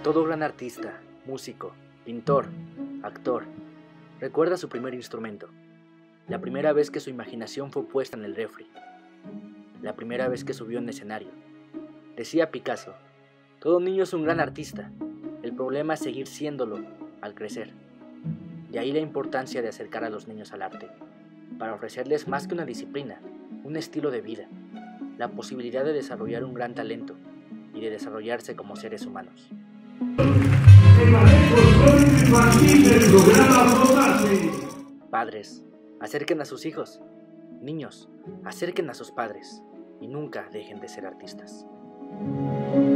Todo gran artista, músico, pintor, actor, recuerda su primer instrumento, la primera vez que su imaginación fue puesta en el refri, la primera vez que subió en escenario. Decía Picasso, todo niño es un gran artista, el problema es seguir siéndolo al crecer. De ahí la importancia de acercar a los niños al arte, para ofrecerles más que una disciplina, un estilo de vida, la posibilidad de desarrollar un gran talento y de desarrollarse como seres humanos. Padres, acerquen a sus hijos. Niños, acerquen a sus padres y nunca dejen de ser artistas.